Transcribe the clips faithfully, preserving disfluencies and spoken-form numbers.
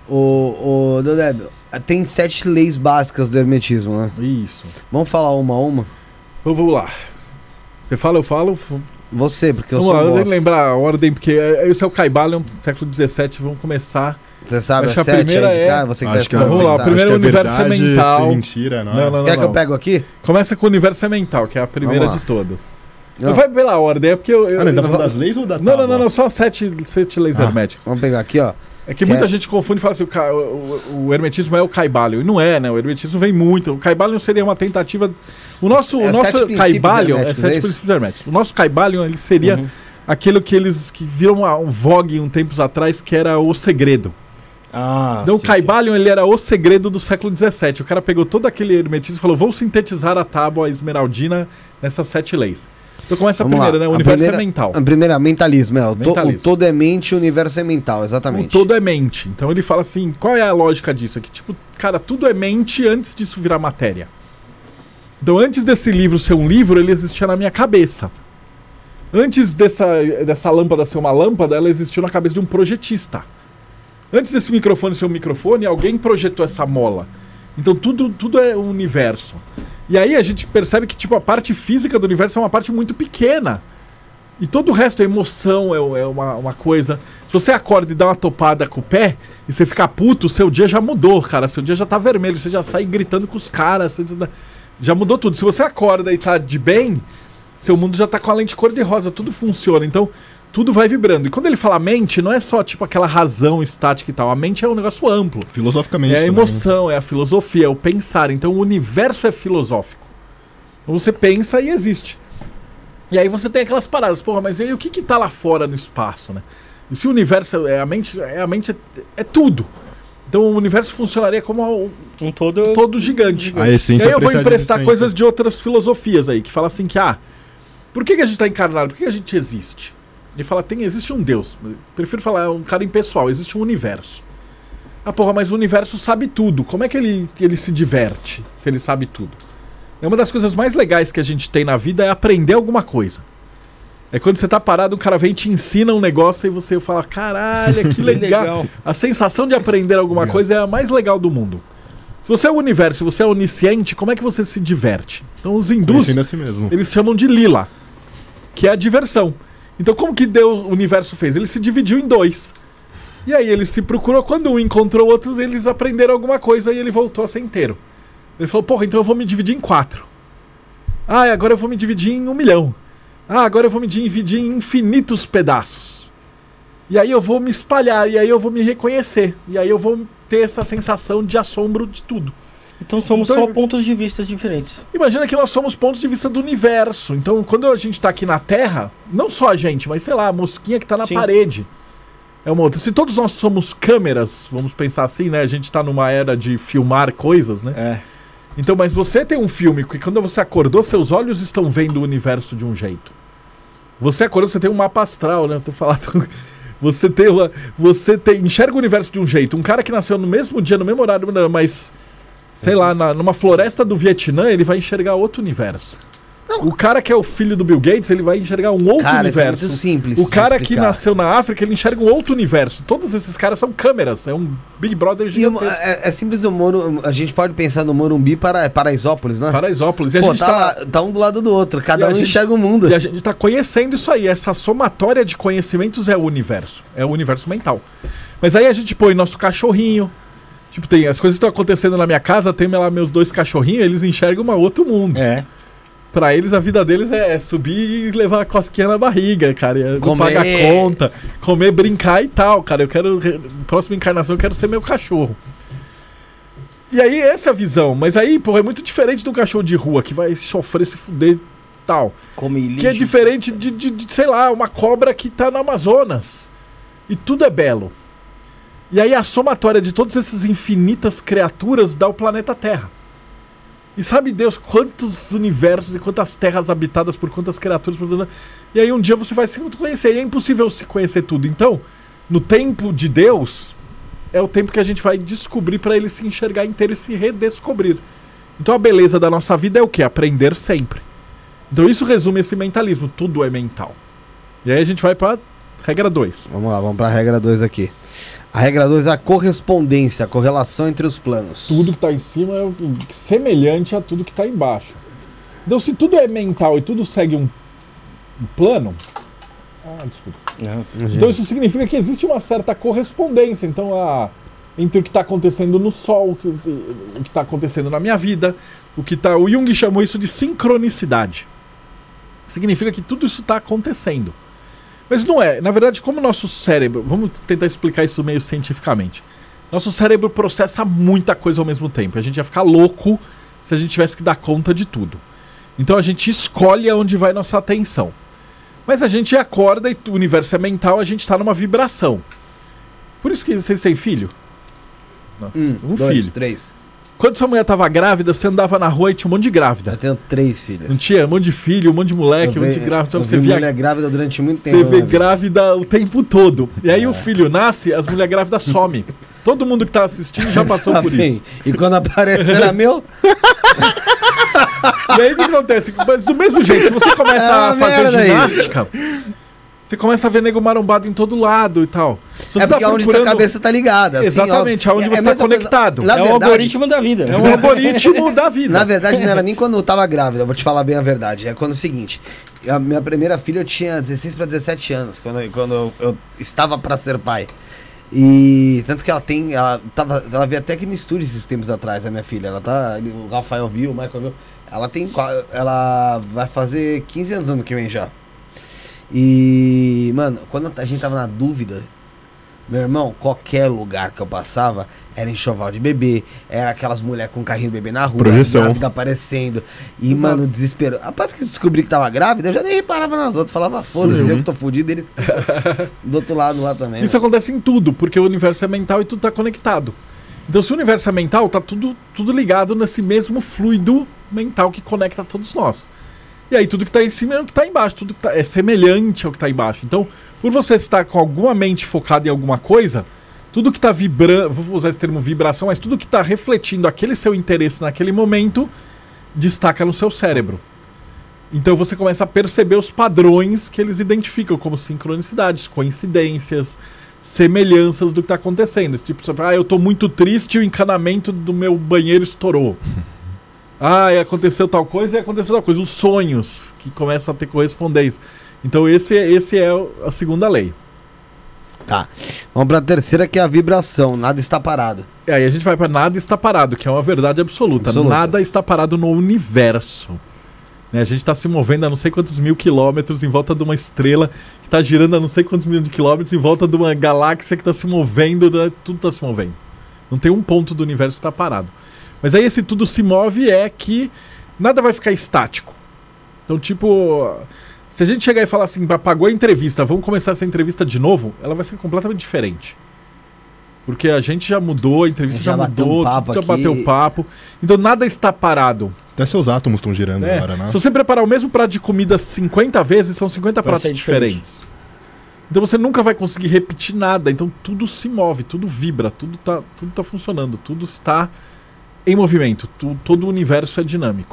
O, o Deodébio, tem sete leis básicas do hermetismo, né? Isso. Vamos falar uma a uma? Então vamos lá. Você ffala, eu falo. Você, porque eu vamos sou lá, eu bosta. tenho que lembrar a ordem, porque esse é o Kybalion, século dezessete, vamos começar. Você sabe Acho a que a sete primeira aí de é- cá? Você que Acho tá que é- estudando Vamos lá, sentado. primeiro- Acho que é universo é verdade, mental. ser mentira, não, Não, é? não, não. Quer que eu pego aqui? Começa com o universo é mental, que é a primeira Vamos lá. de todas. Não. Não vai pela ordem, é porque eu. eu Ah, não, ele tá eu- falando das leis ou da não, não, tábua? não, não, só sete, sete leis Ah. herméticas. Vamos pegar aqui, ó. É que Que muita é- gente confunde e fala assim: o, ca- o- o hermetismo é o Kybalion. E não é, né? O hermetismo vem muito. O Kybalion seria uma tentativa. O nosso, É o nosso sete princípios Kybalion é herméticos, sete é isso? princípios herméticos. O nosso Kybalion ele seria Uhum. aquilo que eles que viram uma- um vogue um tempos atrás, que era o segredo. Ah, Então o sim, Kybalion ele era o segredo do século dezessete. O cara pegou todo aquele hermetismo e falou: vou sintetizar a tábua esmeraldina nessas sete leis. Então começa a Vamos primeira, lá. né? O A universo primeira- é mental. A primeira, mentalismo, é. O, to- Mentalismo. o todo é mente, o universo é mental, O exatamente. todo é mente. Então ele fala assim: qual é a lógica disso? É que, tipo, cara, tudo é mente antes disso virar matéria. Então, antes desse livro ser um livro, ele existia na minha cabeça. Antes dessa, dessa lâmpada ser uma lâmpada, ela existiu na cabeça de um projetista. Antes desse microfone ser um microfone, alguém projetou essa mola. Então tudo, tudo é um universo. E aí a gente percebe que tipo, a parte física do universo é uma parte muito pequena. E todo o resto é emoção, é, é uma, uma coisa. Se você acorda e dá uma topada com o pé e você ficar puto, seu dia já mudou, cara. Seu dia já tá vermelho, você já sai gritando com os caras. Você já- já mudou tudo. Se você acorda e tá de bem, seu mundo já tá com a lente cor-de-rosa, tudo funciona. Então, tudo vai vibrando. E quando ele fala mente, não é só tipo aquela razão estática e tal. A mente é um negócio amplo. Filosoficamente É a também, emoção, é a filosofia, é o pensar. Então o universo é filosófico. Então você pensa e existe. E aí você tem aquelas paradas, porra, mas e aí o que que tá lá fora no espaço, né? E se o universo é a mente, é a mente é, é tudo. Então o universo funcionaria como um Um todo... todo gigante. A essência E aí eu vou precede a emprestar existência. coisas de outras filosofias aí, que fala assim que, ah, por que, que a gente tá encarnado? Por que, que a gente existe? Ele fala, tem, existe um Deus. Eu prefiro falar, é um cara impessoal, existe um universo. Ah, porra, mas o universo sabe tudo. Como é que ele, ele se diverte se ele sabe tudo? É uma das coisas mais legais que a gente tem na vida é aprender alguma coisa. É quando você tá parado, um cara vem e te ensina um negócio e você fala, caralho, que legal. legal. A sensação de aprender alguma Legal. coisa é a mais legal do mundo. Se você é o universo, se você é onisciente, como é que você se diverte? Então os hindus, Conhecendo a si mesmo. eles chamam de lila, que é a diversão. Então como que Deus, o universo fez? Ele se dividiu em dois. E aí ele se procurou, quando um encontrou outros, eles aprenderam alguma coisa e ele voltou a ser inteiro. Ele falou, porra, então eu vou me dividir em quatro. Ah, e agora eu vou me dividir em um milhão. Ah, agora eu vou me dividir em infinitos pedaços. E aí eu vou me espalhar, e aí eu vou me reconhecer. E aí eu vou ter essa sensação de assombro de tudo. Então somos Então- só pontos de vista diferentes. Imagina que nós somos pontos de vista do universo. Então, quando a gente tá aqui na Terra, não só a gente, mas sei lá, a mosquinha que tá na Sim. parede. É uma outra. Se todos nós somos câmeras, vamos pensar assim, né? A gente tá numa era de filmar coisas, né? É. Então, mas você tem um filme que quando você acordou, seus olhos estão vendo o universo de um jeito. Você acordou, você tem um mapa astral, né? Eu tô falando. Você tem uma, você tem enxerga o universo de um jeito. Um cara que nasceu no mesmo dia, no mesmo horário, mas sei lá, na, numa floresta do Vietnã, ele vai enxergar outro universo. O cara que é o filho do Bill Gates, ele vai enxergar um outro Cara, isso é universo. muito simples O de cara que explicar. nasceu na África, ele enxerga um outro universo. Todos esses caras são câmeras, é um Big Brother E o- gigantesco. é, é simples o Moro, a gente pode pensar no Morumbi para Paraisópolis, né? Paraisópolis. E a Pô, gente tá, tá, lá- tá um do lado do outro, E cada a um gente- enxerga o mundo. E a gente tá conhecendo isso aí. Essa somatória de conhecimentos é o universo. É o universo mental. Mas aí a gente põe nosso cachorrinho. Tipo, tem as coisas que estão acontecendo na minha casa, tem lá meus dois cachorrinhos, eles enxergam um outro mundo. É. Pra eles, a vida deles é subir e levar a cosquinha na barriga, cara. É não Comer. pagar conta, comer, brincar e tal, cara. Eu quero. Próxima encarnação, eu quero ser meu cachorro. E aí, essa é a visão. Mas aí, pô, é muito diferente de um cachorro de rua que vai sofrer, se fuder e tal. Come lixo. Que é diferente de, de, de, sei lá, uma cobra que tá no Amazonas. E tudo é belo. E aí a somatória de todas essas infinitas criaturas dá o planeta Terra. E sabe Deus quantos universos e quantas terras habitadas por quantas criaturas. Por... E aí um dia você vai se conhecer. E é impossível se conhecer tudo. Então, no tempo de Deus, é o tempo que a gente vai descobrir para ele se enxergar inteiro e se redescobrir. Então a beleza da nossa vida é o quê? Aprender sempre. Então isso resume esse mentalismo. Tudo é mental. E aí a gente vai para Regra dois. Vamos lá, vamos pra regra dois aqui. A regra dois é a correspondência, a correlação entre os planos. Tudo que tá em cima é semelhante a tudo que tá embaixo. Então, se tudo é mental e tudo segue um, um plano... Ah, desculpa. Não, Então, isso significa que existe uma certa correspondência. Então, a, entre o que está acontecendo no Sol, o que o está acontecendo na minha vida, o que tá... O Jung chamou isso de sincronicidade. Significa que tudo isso está acontecendo. Mas não é. Na verdade, como o nosso cérebro... Vamos tentar explicar isso meio cientificamente. Nosso cérebro processa muita coisa ao mesmo tempo. A gente ia ficar louco se a gente tivesse que dar conta de tudo. Então a gente escolhe aonde vai nossa atenção. Mas a gente acorda e o universo é mental, a gente está numa vibração. Por isso que vocês têm filho? Nossa, Hum, um dois, filho. três. Quando sua mulher estava grávida, você andava na rua e tinha um monte de grávida. Eu tenho três filhas. Não tinha um monte de filho, um monte de moleque, um Eu monte de vi- grávida. Então eu você vi via mulher grávida durante muito tempo. Você na vê minha vida. grávida o tempo todo. E aí o filho nasce, as mulheres grávidas somem. Todo mundo que tá assistindo já passou por Amém. isso. E quando aparece era meu, E aí o que acontece? Mas do mesmo jeito, se você começa É uma a fazer merda ginástica, você começa a ver nego marombado em todo lado e tal. Se você é porque tá onde procurando- a cabeça tá ligada. assim, Exatamente, óbvio. aonde É você a tá mesma coisa- conectado. Na é o verdade, algoritmo da vida. É um algoritmo da vida. Na verdade, não era nem quando eu tava grávida, eu vou te falar bem a verdade. É quando é o seguinte: a minha primeira filha eu tinha dezesseis para dezessete anos, quando, eu- quando eu, eu estava para ser pai. E tanto que ela tem. Ela, tava, ela veio até aqui no estúdio esses tempos atrás, a minha filha. Ela tá. O Rafael viu, o Michael viu. Ela tem. qua- Ela vai fazer quinze anos ano que vem já. E, mano, quando a gente tava na dúvida, meu irmão, qualquer lugar que eu passava era enxoval de bebê, era aquelas mulheres com carrinho de bebê na rua, Projeção. grávida aparecendo. E, Exato. mano, desespero. Após que eu descobri que tava grávida, eu já nem reparava nas outras. Falava, foda-se, Sim. eu que tô fudido, ele do outro lado lá também. Isso mano. acontece em tudo, porque o universo é mental e tudo tá conectado. Então, se o universo é mental, tá tudo, tudo ligado nesse mesmo fluido mental que conecta todos nós. E aí, tudo que tá em cima é o que tá embaixo, tudo que tá, é semelhante ao que tá embaixo. Então, por você estar com alguma mente focada em alguma coisa, tudo que tá vibrando, vou usar esse termo vibração, mas tudo que tá refletindo aquele seu interesse naquele momento, destaca no seu cérebro. Então você começa a perceber os padrões que eles identificam como sincronicidades, coincidências, semelhanças do que está acontecendo. Tipo, você fala, ah, eu tô muito triste e o encanamento do meu banheiro estourou. Ah, e aconteceu tal coisa e aconteceu tal coisa. Os sonhos que começam a ter correspondência. Então esse, esse é o- a segunda lei. Tá. Vamos pra terceira, que é a vibração. Nada está parado. E aí a gente vai para nada está parado, que é uma verdade absoluta. Absoluta. Nada está parado no universo. Né, a gente está se movendo a não sei quantos mil quilômetros em volta de uma estrela que está girando a não sei quantos mil de quilômetros em volta de uma galáxia que está se movendo, né, tudo está se movendo. Não tem um ponto do universo que está parado. Mas aí esse tudo se move é que nada vai ficar estático. Então, tipo, se a gente chegar e falar assim, apagou a entrevista, vamos começar essa entrevista de novo, ela vai ser completamente diferente. Porque a gente já mudou, a entrevista já, Já bateu um mudou, papo tudo já aqui. bateu papo. Então nada está parado. Até seus átomos estão girando né? agora, né? Se você preparar o mesmo prato de comida cinquenta vezes, são cinquenta Vai pratos ser diferente. diferentes. Então você nunca vai conseguir repetir nada. Então tudo se move, tudo vibra, tudo tá, tudo tá funcionando, tudo está em movimento. Tu, todo o universo é dinâmico.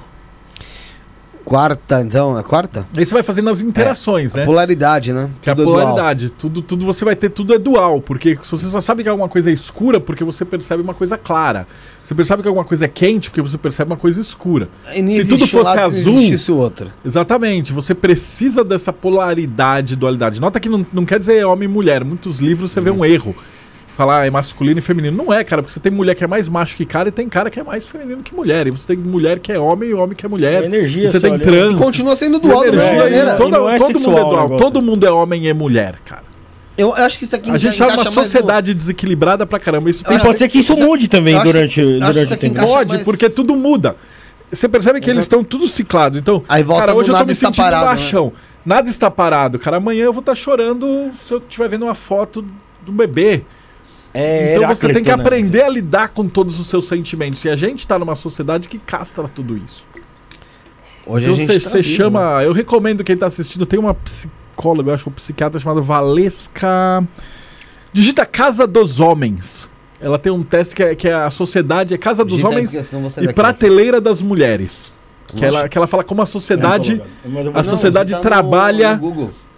Quarta, então, é quarta? Aí você vai fazendo as interações, A né? polaridade, né? Que é a Tudo dual. polaridade. Tudo, tudo você vai ter, tudo é dual. Porque se você só sabe que alguma coisa é escura, porque você percebe uma coisa clara. Você percebe que alguma coisa é quente, porque você percebe uma coisa escura. E não Se existe tudo um fosse lado, se azul- não existisse o outro. Exatamente. Você precisa dessa polaridade, dualidade. Nota que não, não quer dizer homem e mulher. Muitos livros você vê um erro. Falar é masculino e feminino. Não é, cara, porque você tem mulher que é mais macho que cara e tem cara que é mais feminino que mulher. E você tem mulher que é homem e homem que é mulher. É energia, E você só, tem né? trans. E continua sendo dual da energia, mesma é, maneira. e todo não é todo mundo sexual é o dual. negócio. Todo mundo é homem e mulher, cara. Eu, eu acho que isso aqui A gente enca- tá numa encaixa mais sociedade desequilibrada pra caramba. Isso Eu tem E pode ser que isso Isso- mude também eu acho- durante, eu acho durante isso o aqui tempo. encaixa Pode, mais- porque tudo muda. Você percebe que eles estão tudo ciclado. Então, Aí volta cara, do hoje eu tô nada me está sentindo parado, né? baixão. Nada está parado, cara. Amanhã eu vou estar chorando se eu estiver vendo uma foto do bebê. É, Então você tem que Heráclito, né? aprender a lidar com todos os seus sentimentos. E a gente tá numa sociedade que castra tudo isso. Hoje Então a gente você tá você vivo, chama. né? Eu recomendo quem tá assistindo. Tem uma psicóloga, eu acho, uma psiquiatra chamada Valesca. Digita Casa dos Homens. Ela tem um teste que é, que é a sociedade, é Casa dos Digita aí, Homens porque senão você e daqui. Prateleira das Mulheres. Que Nossa. ela, que ela fala como a sociedade. Mas eu vou- A sociedade digita no- trabalha- no Google.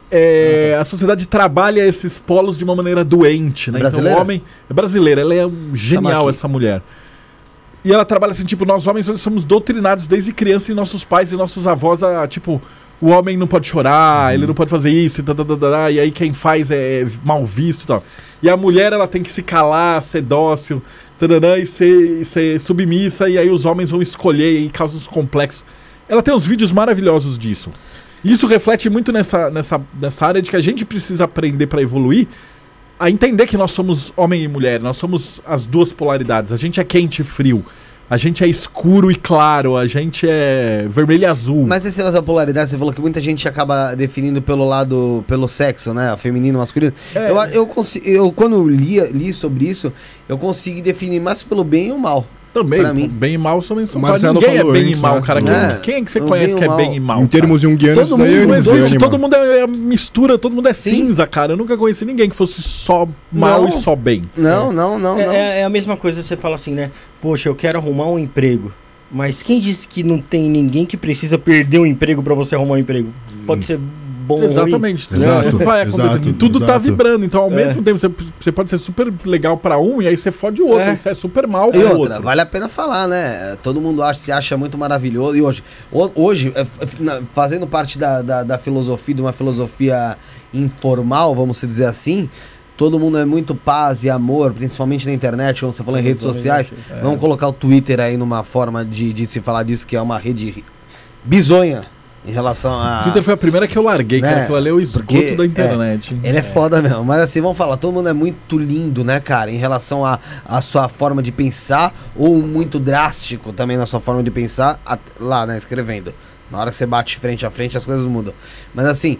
é, a sociedade trabalha esses polos de uma maneira doente, né? Brasileira? Então o homem... É brasileira, ela é um genial, aqui. essa mulher. E ela trabalha assim, tipo, nós homens nós somos doutrinados desde criança e nossos pais e nossos avós, a, tipo, o homem não pode chorar, uhum. ele não pode fazer isso, e, tá, tá, tá, tá, e aí quem faz é mal visto e tal. E a mulher, ela tem que se calar, ser dócil, tarará, e ser, ser submissa, e aí os homens vão escolher e causam os complexos. Ela tem uns vídeos maravilhosos disso. E isso reflete muito nessa, nessa, nessa área de que a gente precisa aprender para evoluir, a entender que nós somos homem e mulher, nós somos as duas polaridades. A gente é quente e frio, a gente é escuro e claro, a gente é vermelho e azul. Mas esse negócio da polaridade, você falou que muita gente acaba definindo pelo lado, pelo sexo, né? Feminino, masculino. É. Eu, eu, consigo, eu quando li, li sobre isso, eu consegui definir mais pelo bem e o mal. Também, pra mim. Bem e mal também são Marcelo ninguém falou é bem antes, e mal, né? cara. Quem É. quem é que você O conhece bem que e é o bem mal. e mal? Em termos junguianos, Todo daí mundo eu Não não existe, sei, todo mano. mundo é mistura, todo mundo é Sim. cinza, cara. Eu nunca conheci ninguém que fosse só mal Não. e só bem. Não, não, não, É, não. é- é a mesma coisa, você fala assim, né? Poxa, eu quero arrumar um emprego. Mas quem disse que não tem ninguém que precisa perder um emprego pra você arrumar um emprego? Pode ser bom ou ruim. Exatamente. Exato, Tudo vai acontecendo. exato, tudo tá exato. vibrando. Então, ao É. mesmo tempo, você, você pode ser super legal pra um e aí você fode o outro. É. Aí você é super mal E pro outra, outro. vale a pena falar, né? Todo mundo acha, se acha muito maravilhoso. E hoje, ho- hoje é, f- na- fazendo parte da, da, da filosofia, de uma filosofia informal, vamos dizer assim, todo mundo é muito paz e amor, principalmente na internet, como você falou, em redes sociais. É. Vamos colocar o Twitter aí numa forma de, de se falar disso, que é uma rede bizonha em relação a... Twitter foi a primeira que eu larguei, Né? cara. Aquilo ali é o esgoto Porque, da internet. Ele é foda mesmo, mas assim, vamos falar, todo mundo é muito lindo, né, cara, em relação a, a sua forma de pensar, ou muito drástico também na sua forma de pensar, a- lá, né, escrevendo. Na hora que você bate frente a frente, as coisas mudam. Mas assim,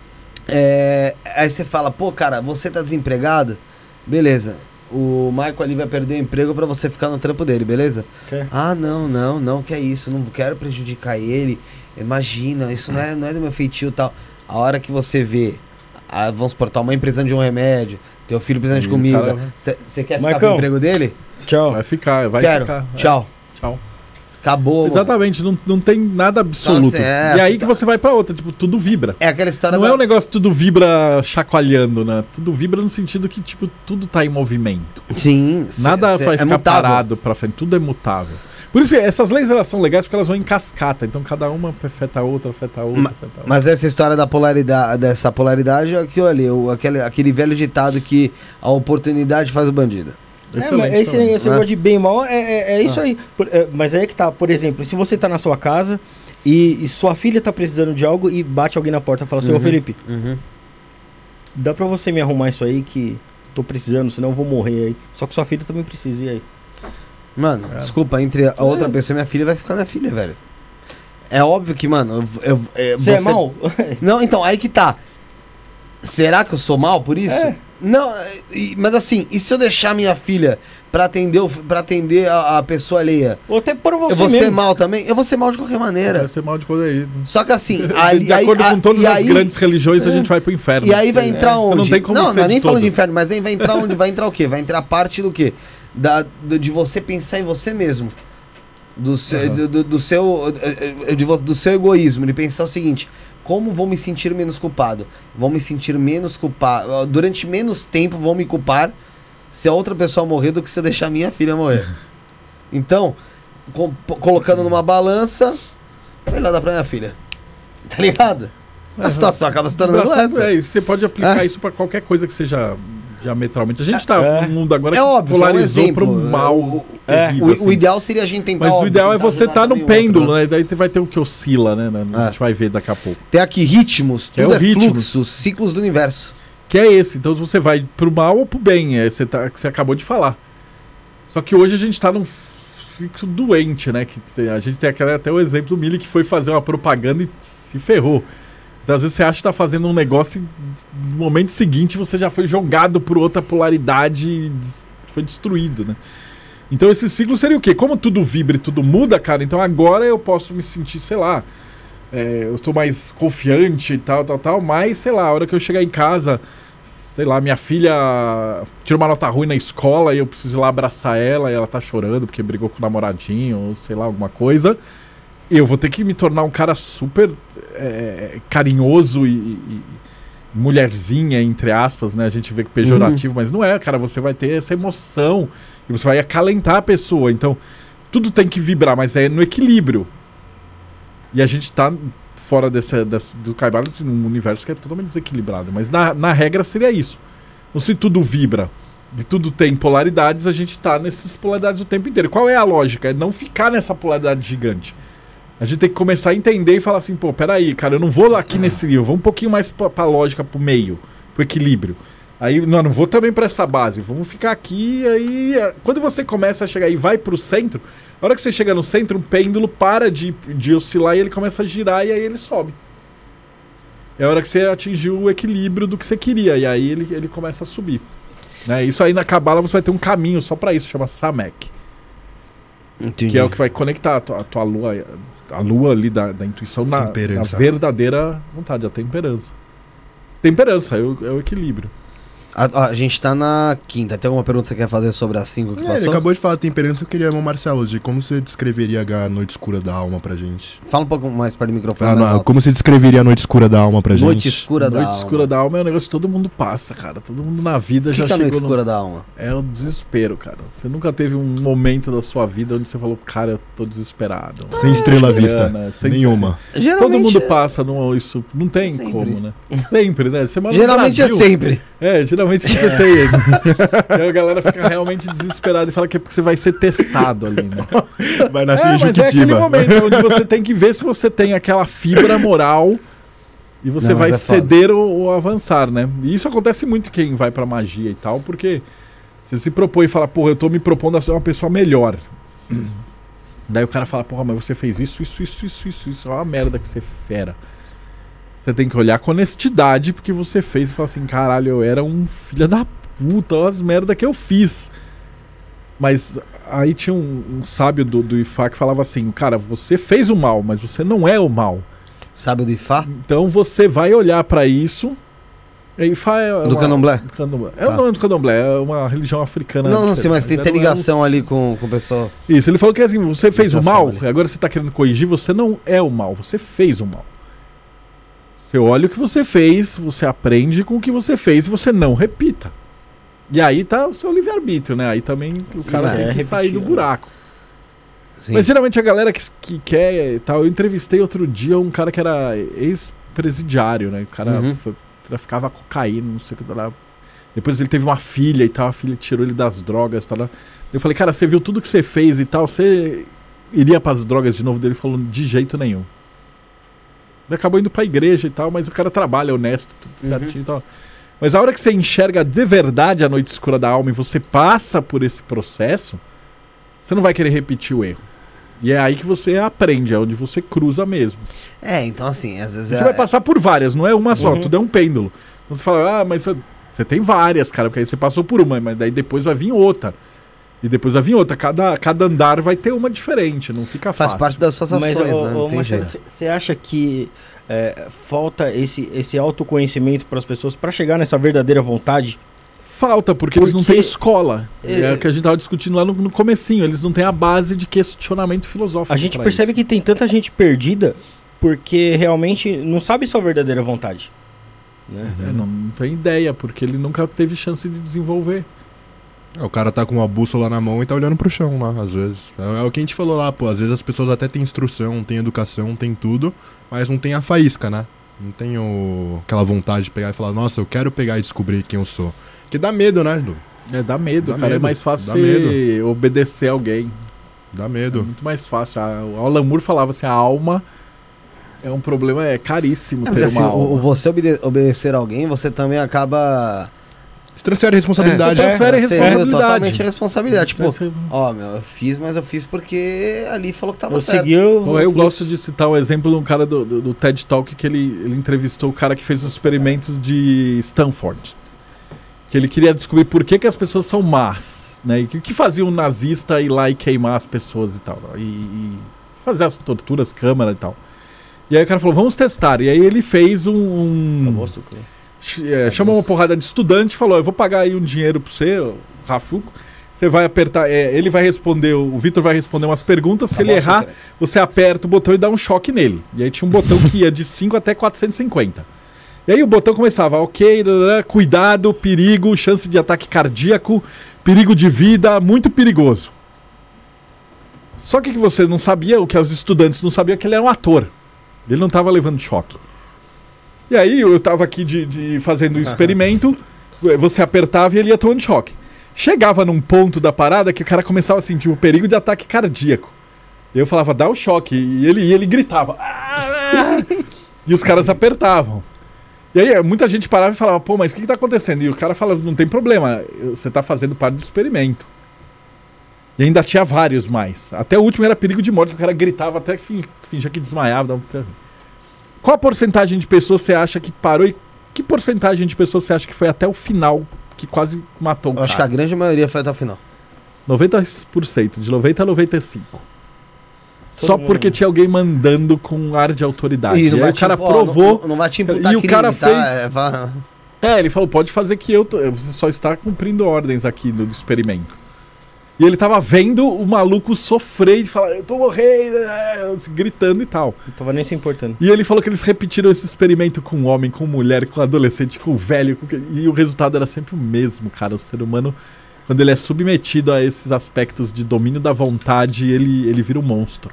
é, aí você fala, pô, cara, você tá desempregado? Beleza. O Michael ali vai perder o emprego pra você ficar no trampo dele, beleza? Quer? Ah, não, não, não, que é isso, não quero prejudicar ele. Imagina, isso não é, não é do meu feitio e tal. A hora que você vê, ah, vamos supor, tua mãe precisando de um remédio, teu filho precisando de Hum, comida, cara- você quer ficar Marcão. com o emprego dele? Tchau. Vai ficar, vai Quero, ficar. É. tchau. Tchau. Acabou. mano. Exatamente, não, não tem nada absoluto. Nossa, é, e aí você que tá- você vai pra outra, tipo, tudo vibra. É aquela história Não da... é um negócio tudo vibra chacoalhando, né? Tudo vibra no sentido que, tipo, tudo tá em movimento. Sim. Nada cê- vai é ficar mutável. parado pra frente, tudo é mutável. Por isso que essas leis elas são legais porque elas vão em cascata, então cada uma afeta a outra, afeta a outra, Ma- afeta a outra. Mas essa história da polaridade, dessa polaridade é aquilo ali, o, aquele, aquele velho ditado que a oportunidade faz o bandido. É, mas Excelente esse, também. esse né? negócio de bem e mal é, é, é isso aí. Por- é, mas aí é que tá, por exemplo, se você tá na sua casa e, e sua filha tá precisando de algo e bate alguém na porta e fala assim, ô Uhum. Felipe, Uhum. dá pra você me arrumar isso aí que tô precisando, senão eu vou morrer aí. Só que sua filha também precisa, e aí? Mano, É. desculpa, entre a outra pessoa e minha filha vai ficar minha filha, velho. É óbvio que, mano, eu, eu- é, Você é mal? Não, então, aí que tá. Será que eu sou mal por isso? É. Não, e- mas assim, e se eu deixar minha filha pra atender, o- pra atender a, a pessoa alheia? Ou até por você eu vou ser mesmo. mal também? Eu vou ser mal de qualquer maneira. Vai ser mal de coisa aí. Só que assim, aí, de aí, acordo a- com todas e as aí- grandes religiões, a gente vai pro inferno. E aí vai entrar É, onde? Você não tem como não, ser não é nem de falando de todas. inferno, mas aí vai entrar onde? Vai entrar o quê? Vai entrar a parte do quê? Da, do- de você pensar em você mesmo. Do seu, Uhum. do, do- do seu, eh, de vo- do seu egoísmo, de pensar o seguinte: como vou me sentir menos culpado? Vou me sentir menos culpado. Durante menos tempo vou me culpar se a outra pessoa morrer do que se eu deixar minha filha morrer. Então, com- colocando numa balança, melhor dar pra minha filha. Tá ligado? A situação acaba se tornando Engraçado, essa. é, e você pode aplicar É. isso pra qualquer coisa que seja diametralmente. A gente tá É. num mundo agora É que óbvio, que é um polarizou exemplo. pro mal. O- é, terrível, O, assim. o ideal seria a gente tentar. Mas o óbvio, ideal é tentar você ajudar estar no também o outro, pêndulo, né? né? Daí você vai ter o que oscila, né? A gente É. vai ver daqui a pouco. Tem aqui ritmos, Que é tudo o é, ritmos. fluxos, ciclos do universo. Que é esse. Então você vai pro mal ou pro bem. É você tá, que você acabou de falar. Só que hoje a gente tá num fixo doente, né? Que cê- a gente tem aquela, até o exemplo do Mili que foi fazer uma propaganda e se ferrou. Então, às vezes você acha que tá fazendo um negócio e no momento seguinte você já foi jogado por outra polaridade e des- foi destruído, né? Então esse ciclo seria o quê? Como tudo vibra e tudo muda, cara, então agora eu posso me sentir, sei lá, é, eu estou mais confiante e tal, tal, tal, mas, sei lá, a hora que eu chegar em casa, sei lá, minha filha tirou uma nota ruim na escola e eu preciso ir lá abraçar ela e ela tá chorando porque brigou com o namoradinho ou sei lá, alguma coisa, eu vou ter que me tornar um cara super é, carinhoso e, e, mulherzinha, entre aspas, né? A gente vê que pejorativo, uhum. mas não é, cara. Você vai ter essa emoção e você vai acalentar a pessoa. Então, tudo tem que vibrar, mas é no equilíbrio. E a gente tá fora desse, desse, do Caibara, num universo que é totalmente desequilibrado. Mas na, na regra seria isso. Não se tudo vibra, de tudo tem polaridades, a gente tá nessas polaridades o tempo inteiro. Qual é a lógica? É não ficar nessa polaridade gigante. A gente tem que começar a entender e falar assim, pô, peraí, cara, eu não vou lá aqui nesse livro, vou um pouquinho mais pra, pra lógica, pro meio, pro equilíbrio. Aí, não, não vou também pra essa base, vamos ficar aqui, aí... Quando você começa a chegar e vai pro centro, na hora que você chega no centro, um pêndulo para de, de oscilar e ele começa a girar e aí ele sobe. É a hora que você atingiu o equilíbrio do que você queria, e aí ele, ele começa a subir. Né? Isso aí na Cabala você vai ter um caminho só pra isso, chama Samek. Entendi. Que é o que vai conectar a tua, a tua lua... A lua ali da, da intuição na, na verdadeira vontade, a temperança. Temperança, é o, é o equilíbrio. A, a gente tá na quinta. Tem alguma pergunta que você quer fazer sobre as cinco que é, passou? Ele acabou de falar temperança. Eu queria, Marcelo, de como você descreveria a noite escura da alma pra gente? Fala um pouco mais para o microfone. Ah, não, como você descreveria a noite escura da alma pra gente? Noite escura da noite alma. Noite escura da alma é um negócio que todo mundo passa, cara. Todo mundo na vida que já que chegou. O que é a noite escura no... da alma? É o desespero, cara. Você nunca teve um momento da sua vida onde você falou, cara, eu tô desesperado. Sem estrela à vista. Sem nenhuma. Geralmente todo mundo é... passa no, isso. Não tem sempre. Como, né? Sempre, né? Você mora geralmente no Brasil, é sempre. É, geralmente você é. tem. E aí a galera fica realmente desesperada e fala que é porque você vai ser testado ali, né? Vai nascer é, em Juquitiba. Mas é aquele momento onde você tem que ver se você tem aquela fibra moral e você Não, vai é ceder ou, ou avançar, né? E isso acontece muito em quem vai pra magia e tal, porque você se propõe e fala, porra, eu tô me propondo a ser uma pessoa melhor. Daí o cara fala, porra, mas você fez isso, isso, isso, isso, isso, isso. Olha a merda que você fera. Você tem que olhar com honestidade porque você fez e falar assim, caralho, eu era um filho da puta, olha as merda que eu fiz. Mas aí tinha um, um sábio do, do Ifá que falava assim, cara, você fez o mal, mas você não é o mal. Sábio do Ifá? Então você vai olhar pra isso. Ifá é do, uma, candomblé? do candomblé? É tá. o nome do candomblé, é uma religião africana. Não, não sei, mas tem, tem ligação é um... ali com, com o pessoal. Isso, ele falou que assim, você fez o mal, ali. Agora você tá querendo corrigir, você não é o mal, você fez o mal. Você olha o que você fez, você aprende com o que você fez e você não repita. E aí tá o seu livre-arbítrio, né? Aí também o cara Sim, tem é, que sair repetir, do buraco. Sim. Mas geralmente a galera que, que quer e tal... Eu entrevistei outro dia um cara que era ex-presidiário, né? O cara uhum. foi, traficava cocaína, não sei o que lá. Depois ele teve uma filha e tal, a filha tirou ele das drogas e tal. Eu falei, cara, você viu tudo que você fez e tal, você iria pras drogas de novo? Dele falou, de jeito nenhum. Ele acabou indo pra igreja e tal, mas o cara trabalha honesto, tudo certinho uhum. e tal. Mas a hora que você enxerga de verdade a noite escura da alma e você passa por esse processo, você não vai querer repetir o erro. E é aí que você aprende, é onde você cruza mesmo. É, então assim, às vezes... E você é... vai passar por várias, não é uma só, uhum. tudo é um pêndulo. Então você fala, ah, mas você tem várias, cara, porque aí você passou por uma, mas daí depois vai vir outra. E depois vai vir outra. Cada, cada andar vai ter uma diferente, não fica fácil. Faz parte das suas ações, mas, né? Não tem jeito. Você acha que é, falta esse, esse autoconhecimento para as pessoas para chegar nessa verdadeira vontade? Falta, porque, porque eles não têm escola. É, é o que a gente estava discutindo lá no, no comecinho. Eles não têm a base de questionamento filosófico. A gente percebe isso. que tem tanta gente perdida porque realmente não sabe sua verdadeira vontade. Né? É, não, não tem ideia, porque ele nunca teve chance de desenvolver. É, o cara tá com uma bússola na mão e tá olhando pro chão lá, às vezes. É, é o que a gente falou lá, pô. Às vezes as pessoas até têm instrução, têm educação, têm tudo, mas não tem a faísca, né? Não tem o... aquela vontade de pegar e falar, nossa, eu quero pegar e descobrir quem eu sou. Porque dá medo, né, Edu? É, dá medo, dá cara. Medo. É mais fácil dá você medo. obedecer alguém. Dá medo. É muito mais fácil. A, o Alan Moore falava assim, a alma é um problema, é caríssimo é, ter assim, uma alma. O, você obede obedecer alguém, você também acaba... Você transfere a responsabilidade. É, você transfere a responsabilidade. Totalmente a responsabilidade. Tipo, você... ó, meu, eu fiz, mas eu fiz porque ali falou que tava eu certo. Segui, eu eu, eu gosto de citar o exemplo de um cara do, do, do TED Talk que ele, ele entrevistou o cara que fez os experimentos de Stanford. Que ele queria descobrir por que, que as pessoas são más, né? E o que fazia um nazista ir lá e queimar as pessoas e tal. E, e fazer as torturas, câmara e tal. E aí o cara falou, vamos testar. E aí ele fez um... um é, chamou uma porrada de estudante e falou, eu vou pagar aí um dinheiro pra você, o Rafuco. Você vai apertar, é, ele vai responder, o Vitor vai responder umas perguntas, se ele errar, você aperta o botão e dá um choque nele. E aí tinha um botão que ia de cinco até quatrocentos e cinquenta. E aí o botão começava, ok, cuidado, perigo, chance de ataque cardíaco, perigo de vida, muito perigoso. Só que você não sabia, o que os estudantes não sabiam, que ele era um ator. Ele não estava levando choque. E aí eu estava aqui de, de fazendo um experimento, você apertava e ele ia tomando choque. Chegava num ponto da parada que o cara começava a sentir o perigo de ataque cardíaco. E eu falava, dá o choque. E ele, e ele gritava. Ah! E os caras apertavam. E aí muita gente parava e falava, pô, mas o que, que tá acontecendo? E o cara falava, não tem problema, você tá fazendo parte do experimento. E ainda tinha vários mais. Até o último era perigo de morte, que o cara gritava até que fingia que desmaiava. Qual a porcentagem de pessoas você acha que parou e que porcentagem de pessoas você acha que foi até o final, que quase matou o cara? Acho que a grande maioria foi até o final. noventa por cento, de noventa a noventa e cinco por cento. Só mundo. Porque tinha alguém mandando com ar de autoridade. E E, não aí vai o cara te- ó, provou. Não, não vai te imputar e o crime, cara tá? fez. É, va- É, ele falou, pode fazer que eu tô, você só está cumprindo ordens aqui no experimento. E ele tava vendo o maluco sofrer e falar, eu tô morrendo, é, gritando e tal. Não tava nem se importando. E ele falou que eles repetiram esse experimento com homem, com mulher, com adolescente, com velho, com... e o resultado era sempre o mesmo, cara. O ser humano, quando ele é submetido a esses aspectos de domínio da vontade, ele, ele vira um monstro.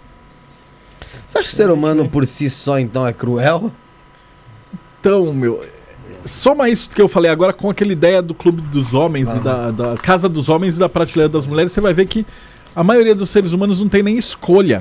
Você acha que o ser humano por si só, então, é cruel? Então, meu, soma isso que eu falei agora com aquela ideia do clube dos homens e da, da casa dos homens e da prateleira das mulheres, você vai ver que a maioria dos seres humanos não tem nem escolha.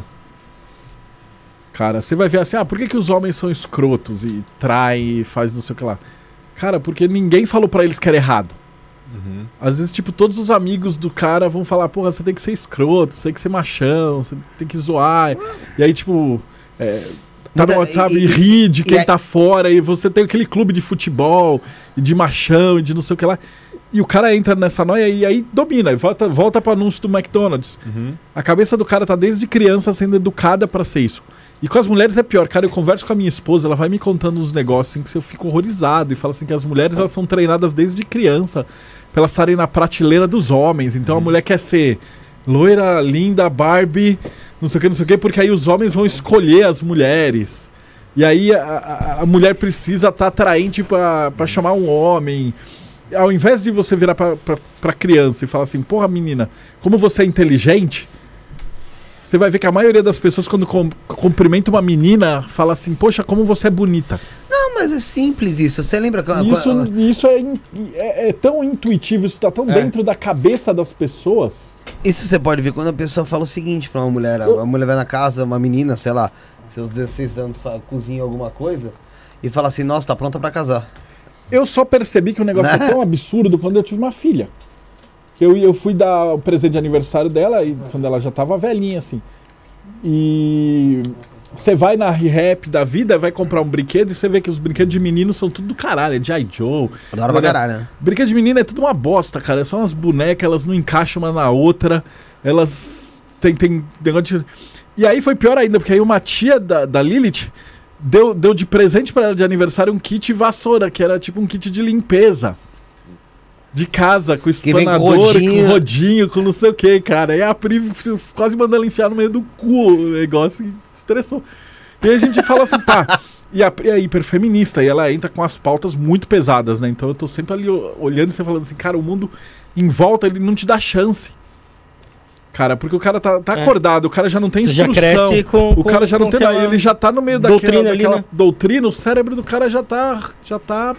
Cara, você vai ver assim, ah, por que, que os homens são escrotos e traem e faz não sei o que lá? Cara, porque ninguém falou pra eles que era errado. Uhum. Às vezes, tipo, todos os amigos do cara vão falar, porra, você tem que ser escroto, você tem que ser machão, você tem que zoar. E aí, tipo, é, tá Muda- no WhatsApp e- e, ri de e quem aí- tá fora, e você tem aquele clube de futebol, e de machão, e de não sei o que lá. E o cara entra nessa noia e aí domina, e volta, volta pro anúncio do McDonald's. Uhum. A cabeça do cara tá desde criança sendo educada pra ser isso. E com as mulheres é pior, cara, eu converso com a minha esposa, ela vai me contando uns negócios assim que eu fico horrorizado e fala assim que as mulheres elas são treinadas desde criança pra elas estarem na prateleira dos homens. Então a mulher quer ser loira, linda, Barbie, não sei o que, não sei o que, porque aí os homens vão escolher as mulheres. E aí a, a, a mulher precisa estar tá atraente pra, pra chamar um homem. Ao invés de você virar pra, pra, pra criança e falar assim, porra menina, como você é inteligente, você vai ver que a maioria das pessoas quando com, cumprimenta uma menina, fala assim, poxa, como você é bonita. Não, mas é simples isso. Você lembra que... Isso, isso é, in- é, é tão intuitivo, isso tá tão É. dentro da cabeça das pessoas. Isso você pode ver quando a pessoa fala o seguinte pra uma mulher. A mulher vai na casa, uma menina, sei lá, seus dezesseis anos, fa- cozinha alguma coisa e fala assim, nossa, tá pronta pra casar. Eu só percebi que o negócio Né? é tão absurdo quando eu tive uma filha. Que eu, eu fui dar o presente de aniversário dela, e, quando ela já tava velhinha, assim. E você vai na rap da vida, vai comprar um brinquedo e você vê que os brinquedos de menino são tudo do caralho. É G I. Joe. Adoro pra caralho, né? Brinquedo de menina é tudo uma bosta, cara. É só umas bonecas, elas não encaixam uma na outra. Elas tem, tem negócio de... E aí foi pior ainda, porque aí uma tia da, da Lilith deu, deu de presente pra ela de aniversário um kit vassoura, que era tipo um kit de limpeza. De casa, com vem com espanador, com rodinho. rodinho, com não sei o que, cara. E a Pri quase mandou ela enfiar no meio do cu o negócio e estressou. E aí a gente fala assim, tá. E a Pri é hiperfeminista e ela entra com as pautas muito pesadas, né? Então eu tô sempre ali o- olhando e você falando assim, cara, o mundo em volta ele não te dá chance. Cara, porque o cara tá, tá É. acordado, o cara já não tem Você já instrução. cresce com- o cara com- já não com tem nada, aquela ele já tá no meio doutrina daquela, ali, daquela né? doutrina, o cérebro do cara já tá, já tá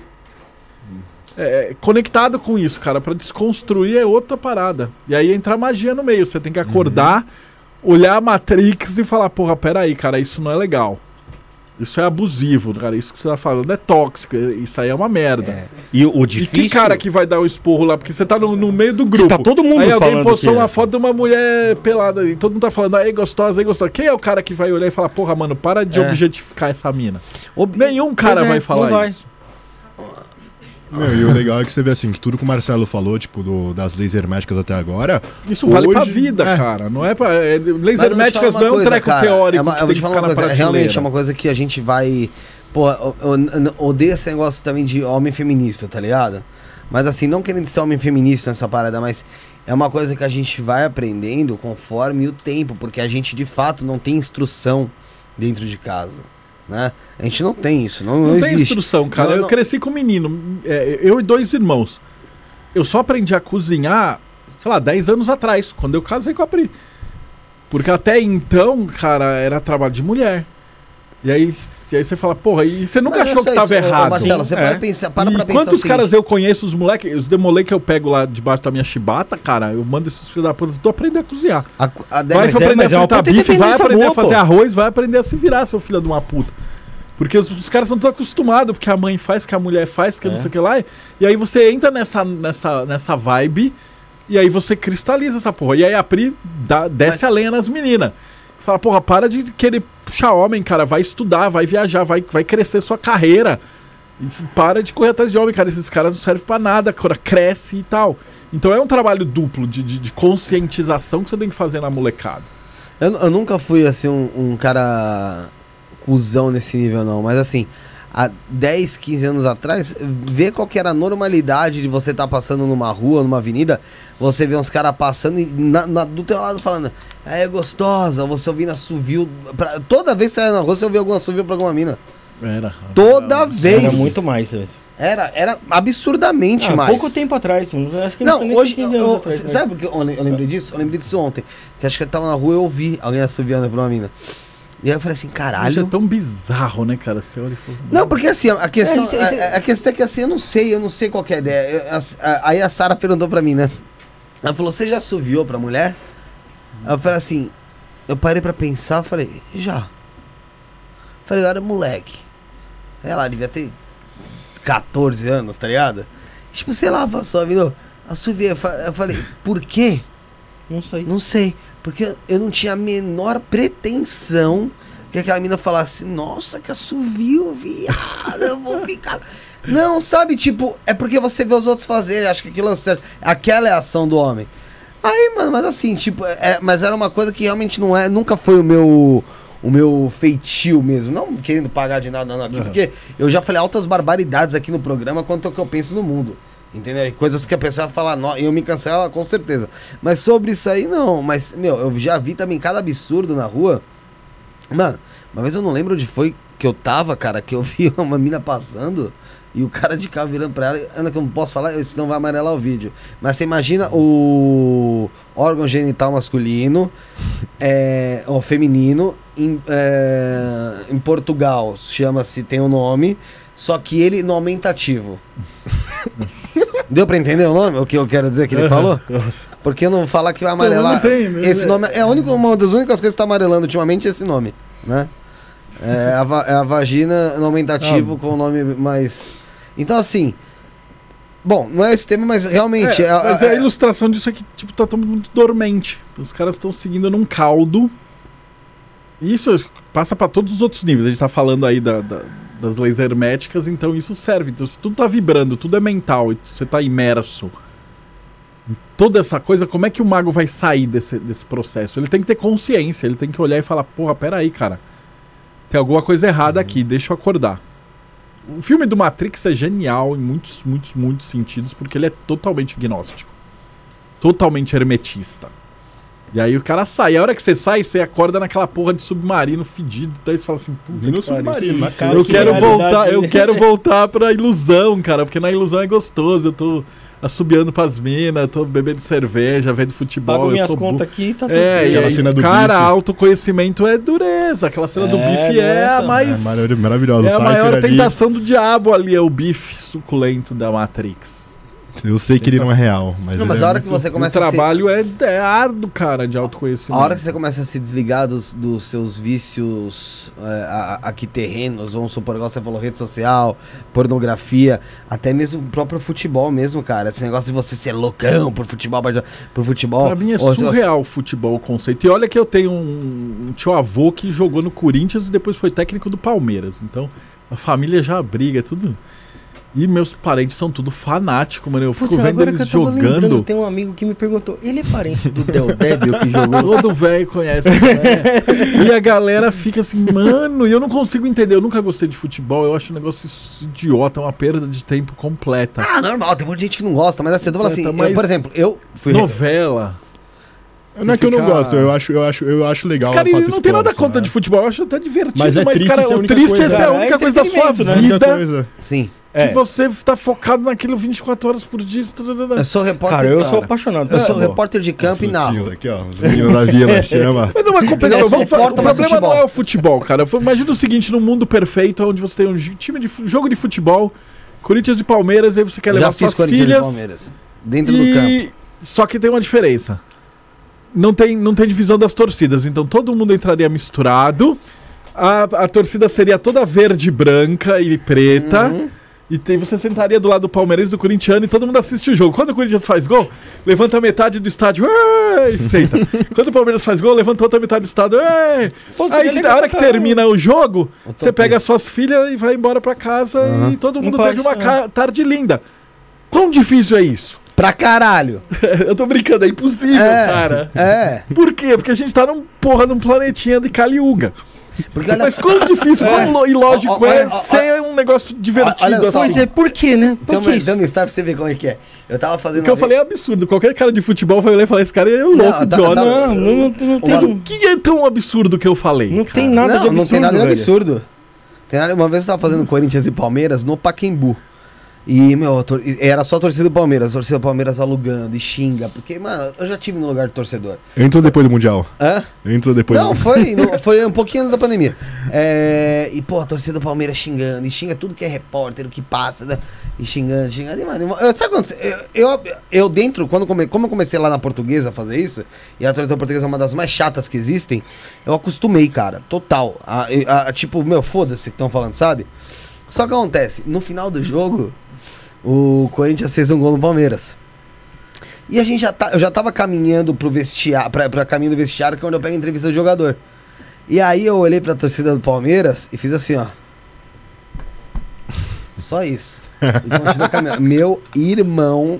é, conectado com isso, cara. Pra desconstruir é outra parada. E aí entra a magia no meio, você tem que acordar, olhar a Matrix e falar, porra, peraí, cara, isso não é legal. Isso é abusivo, cara. Isso que você tá falando é tóxico. Isso aí é uma merda. E o, o E difícil... que cara que vai dar o esporro lá? Porque você tá no, no meio do grupo. tá todo mundo aí alguém falando postou que é uma assim. foto de uma mulher pelada e todo mundo tá falando, aí gostosa, aí gostosa. Quem é o cara que vai olhar e falar, porra, mano, para de É. objetificar essa mina? Ob- Nenhum cara Pois é, vai não falar vai. isso. Meu, e o legal é que você vê assim, que tudo que o Marcelo falou, tipo, do, das leis herméticas até agora. Isso vale pra hoje- vida, é. cara. Não é pra. É, Mas leis eu vou te herméticas falar não é uma um coisa, treco cara. teórico É uma- que eu vou tem te que falar ficar uma na coisa, prateleira. realmente é uma coisa que a gente vai... Pô, eu, eu- eu odeio esse negócio também de homem feminista, tá ligado? Mas assim, não querendo ser homem feminista nessa parada, mas é uma coisa que a gente vai aprendendo conforme o tempo, porque a gente de fato não tem instrução dentro de casa. né? A gente não tem isso, não, Não, não tem existe. instrução, cara. Não, eu não- cresci com um menino, é, eu e dois irmãos. Eu só aprendi a cozinhar, sei lá, dez anos atrás, quando eu casei com a Pri. Porque até então, cara, era trabalho de mulher. E aí, e aí você fala, porra, e você nunca Mas achou não é que só tava isso, ô, errado. Marcelo, você É. para, pensar, para E pra pensar quantos o caras seguinte, eu conheço, os moleques, os demolei que eu pego lá debaixo da minha chibata, cara, eu mando esses filhos da puta, tu aprender a cozinhar. a, a Vai dez- Mas é- aprender mas é a uma fritar puta bife, vai independência aprender boa, a fazer pô. arroz, vai aprender a se virar, seu filho de uma puta. Porque os, os caras são todos acostumados, porque a mãe faz, que a mulher faz, que É. não sei o que lá. E aí você entra nessa, nessa, nessa vibe, e aí você cristaliza essa porra. E aí a Pri dá, desce Mas- a lenha nas meninas. Fala, porra, para de querer puxar homem, cara. Vai estudar, vai viajar, vai, vai crescer sua carreira. E para de correr atrás de homem, cara. Esses caras não servem pra nada, cara. Cresce e tal. Então é um trabalho duplo de, de, de conscientização que você tem que fazer na molecada. Eu, eu nunca fui, assim, um, um cara cuzão nesse nível, não. Mas, assim, há dez, quinze anos atrás, ver qual que era a normalidade de você estar passando numa rua, numa avenida, você vê uns caras passando e na, na- do teu lado falando, é gostosa, você ouvindo assovio. Pra, toda vez que você ia na rua, você ouvia algum assovio pra alguma mina. Era. Toda Era- vez. Era muito mais, velho. Era, era absurdamente Ah, mais. pouco tempo atrás, mano. Acho que Não, foi nem hoje, quinze eu, anos eu- atrás. mas- sabe porque eu, le- eu lembrei disso? Eu lembrei disso ontem. Que acho que eu tava na rua e eu ouvi alguém assoviando pra uma mina. E aí eu falei assim, Hoje caralho. é tão bizarro, né, cara? Você olha e fala, Não, porque assim, a questão, É, isso- isso- a, a questão é que assim, eu não sei, eu não sei qual que é a ideia. Eu- a- a- aí a Sara perguntou pra mim, né? Ela falou, você já assoviou pra mulher? Aí eu falei assim, eu parei pra pensar, eu falei, já. Falei, eu era moleque. Sei lá, devia ter catorze anos, tá ligado? Tipo, sei lá, passou a vida, assoviei. Eu fa- eu falei, por quê? Não sei. Não sei, porque eu não tinha a menor pretensão que aquela mina falasse, nossa, que assovio, viado, eu vou ficar... Não, sabe, tipo, é porque você vê os outros fazerem, acho que aquilo é certo, aquela é a ação do homem. Aí, mano, mas assim, tipo, é, mas era uma coisa que realmente não é, nunca foi o meu... O meu feitio mesmo, não querendo pagar de nada não, aqui, Uhum. porque eu já falei altas barbaridades aqui no programa quanto ao que eu penso no mundo. Entendeu? E coisas que a pessoa fala, "Nó", eu me cancela com certeza. Mas sobre isso aí, não. Mas, meu, eu já vi também cada absurdo na rua. Mano, uma vez eu não lembro onde foi que eu tava, cara, que eu vi uma mina passando e o cara de carro virando pra ela. Ana, que eu não posso falar, senão vai amarelar o vídeo. Mas você imagina o órgão genital masculino, é, ou feminino, em, é, em Portugal, chama-se, tem um nome, só que ele no aumentativo. Deu pra entender o nome? O que eu quero dizer que ele falou? Porque eu não vou falar que vai amarelar. Não, não tem, né? Esse nome é a única, uma das únicas coisas que tá amarelando ultimamente é esse nome, né? É a, va- é a vagina no aumentativo Ah. com o nome mais. Então, assim. Bom, não é esse tema, mas realmente. É, é- mas é- a ilustração disso é que, tipo, tá todo muito dormente. Os caras estão seguindo num caldo. E isso passa pra todos os outros níveis. A gente tá falando aí da- da- das leis herméticas, então isso serve. Então, se tudo tá vibrando, tudo é mental, e você tá imerso em toda essa coisa, como é que o mago vai sair desse, desse processo? Ele tem que ter consciência, ele tem que olhar e falar, porra, peraí, cara. Tem alguma coisa errada aqui, deixa eu acordar. O filme do Matrix é genial em muitos, muitos, muitos sentidos, porque ele é totalmente gnóstico. Totalmente hermetista. E aí o cara sai. E a hora que você sai, você acorda naquela porra de submarino fedido. Daí você fala assim, puta E no que pariu. submarino, na isso, cara. Eu que quero realidade, voltar, eu né? quero voltar pra ilusão, cara, porque na ilusão é gostoso. Eu tô assobiando pras minas, tô bebendo cerveja, vendo futebol. Pago eu minhas sou bu- contas aqui e tá tudo É, bem. e Aquela aí, cena do cara, bife. autoconhecimento é dureza. Aquela cena do É, bife é a nossa. É mais. marav- maravilhoso. É a O maior Cypher ali, tentação do diabo ali, é o bife suculento da Matrix. eu sei que ele não é real, mas. Não, ele mas é a hora que muito- você O começa a se... trabalho é, é árduo, cara, de autoconhecimento. A hora que você começa a se desligar dos, dos seus vícios é, a- a- aqui terrenos, vamos supor, igual você falou, rede social, pornografia, até mesmo o próprio futebol mesmo, cara. Esse negócio de você ser loucão por futebol, por- por futebol. Pra mim é ou se você- surreal o futebol, o conceito. E olha que eu tenho um, um tio avô que jogou no Corinthians e depois foi técnico do Palmeiras. Então a família já briga, é tudo. E meus parentes são tudo fanáticos, mano. Eu fico Putz, vendo agora eles que eu tava lembrando, jogando. tem um amigo que me perguntou, ele é parente do Del Débil que jogou? Todo velho conhece. Né? E a galera fica assim, mano, e eu não consigo entender. Eu nunca gostei de futebol. Eu acho um negócio idiota, uma perda de tempo completa. Ah, normal, tem muita gente que não gosta, mas assim, eu tô falando assim, Completa, eu, mas- por exemplo, eu fui... Novela. Não é que eu não gosto, eu acho, eu acho, eu acho legal. Cara, o fato não tem esporte, nada contra né? de futebol, eu acho até divertido, Mas mas, é triste cara, ser a o única triste coisa. é ser a É única coisa da sua entretenimento, né? A única vida coisa. Sim. que É. você tá focado naquilo vinte e quatro horas por dia. Tudo, Eu sou repórter. Cara, eu sou cara. apaixonado. Eu por sou futebol. repórter de campo e narro. Sutil, aqui, ó, os meninos da vila, chama. Mas numa competição, Não vamos falar, o suporta mais problema não futebol. é o futebol, cara. Imagina o seguinte, num mundo perfeito, onde você tem um gi- time de fu- jogo de futebol, Corinthians e Palmeiras, aí você quer Eu levar já fiz suas Corinthians e filhas. Palmeiras. Dentro do campo. E... Só que tem uma diferença. Não tem, não tem divisão das torcidas, então todo mundo entraria misturado. A, a torcida seria toda verde, branca e preta. Uhum. E tem, você sentaria do lado do palmeirense, do corintiano, e todo mundo assiste o jogo. Quando o Corinthians faz gol, levanta metade do estádio, "Êêê", e senta. Quando o Palmeiras faz gol, levanta outra metade do estádio, "Êêê". Pô, Aí, seria na hora que legal, termina o jogo, Eu tô você pega bem. as suas filhas e vai embora pra casa Uhum. e todo mundo Em teve paz, uma é. ca- tarde linda. Quão difícil é isso? Pra caralho. Eu tô brincando, é impossível, É, cara. é. Por quê? Porque a gente tá num porra num planetinha de Kaliuga. Porque olha Mas só. quão difícil, quão lo- ilógico Ó, ó, é ó, ó, ser um negócio divertido olha só. assim. Pois é, por quê, né? Por Tem que uma, isso? tem uma história pra você ver como é que é. Eu tava fazendo. O que eu uma falei é absurdo. Qualquer cara de futebol vai olhar e falar, esse cara é louco, Não, tá- idiota. tá- Não, não, não, não tem, Mas o que é tão absurdo que eu falei? não cara? tem nada não, de absurdo, não tem nada de velho. absurdo. Tem nada, uma vez eu tava fazendo Corinthians e Palmeiras no Pacaembu. E, meu, a tor- era só a torcida do Palmeiras, a torcida do Palmeiras alugando e xinga. Porque, mano, eu já tive no lugar de torcedor. Entrou depois do Mundial. Hã? Entrou depois Não, do... foi, no- foi um pouquinho antes da pandemia. É, e, pô, a torcida do Palmeiras xingando, e xinga tudo que é repórter, o que passa, né? E xingando, xingando. E, mano, eu, sabe quando eu, eu, eu dentro, quando come, como eu comecei lá na Portuguesa a fazer isso, e a torcida portuguesa é uma das mais chatas que existem, eu acostumei, cara, total. A, a- a- tipo, meu, foda-se que estão falando, sabe? Só que acontece, no final do jogo, o Corinthians fez um gol no Palmeiras. E a gente já tá, eu já tava caminhando pro vestiário, pra, pra caminho do vestiário, que é onde eu pego a entrevista do jogador. E aí eu olhei pra torcida do Palmeiras e fiz assim, ó. Só isso. E continuei caminhando. Meu irmão,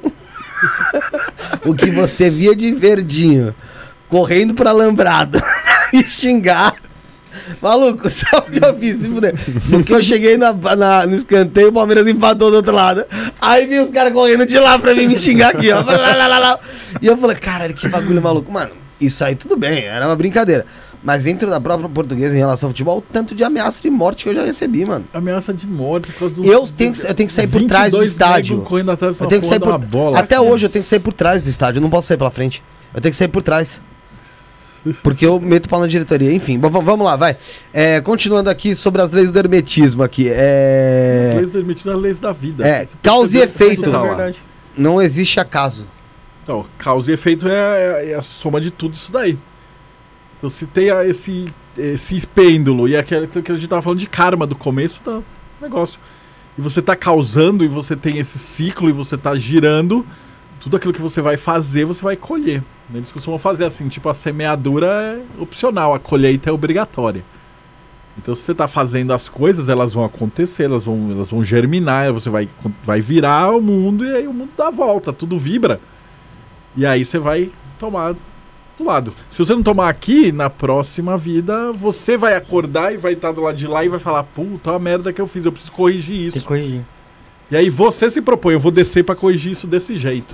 o que você via de verdinho, correndo pra Lambrada, me xingar. Maluco, sabe o que eu fiz? Se fuder. No que eu cheguei na, na- no escanteio, o Palmeiras empatou do outro lado. Aí vi os caras correndo de lá pra mim me xingar aqui, ó. Lá, lá, lá, lá. E eu falei, caralho, que bagulho maluco. Mano, isso aí tudo bem, era uma brincadeira. Mas dentro da própria Portuguesa, em relação ao futebol, o tanto de ameaça de morte que eu já recebi, mano. Ameaça de morte por causa do. Eu tenho que- eu tenho que sair por trás do vinte e dois estádio. negros correndo atrás de Eu uma tenho que porra sair de por... uma bola. Até cara. hoje eu tenho que sair por trás do estádio, eu não posso sair pela frente. Eu tenho que sair por trás. Porque eu meto pau na diretoria. Enfim, v- v- vamos lá, vai. É, continuando aqui sobre as leis do hermetismo aqui. As É... leis do hermetismo, as leis da vida. É, Você causa e percebeu que efeito. tudo tá É lá. verdade. Não existe acaso. Então, causa e efeito é, é a soma de tudo isso daí. Então, se tem a- esse, esse pêndulo e aquele que a gente tava falando de karma do começo do negócio, e você tá causando e você tem esse ciclo e você tá girando, tudo aquilo que você vai fazer, você vai colher. Eles costumam fazer assim, tipo, a semeadura é opcional, a colheita é obrigatória. Então, se você tá fazendo as coisas, elas vão acontecer, elas vão, elas vão germinar, você vai, vai virar o mundo e aí o mundo dá a volta, tudo vibra. E aí você vai tomar do lado. Se você não tomar aqui, na próxima vida, você vai acordar e vai estar do lado de lá e vai falar, puta, a merda que eu fiz, eu preciso corrigir Tem que isso. corrigir. E aí você se propõe, eu vou descer pra corrigir isso desse jeito.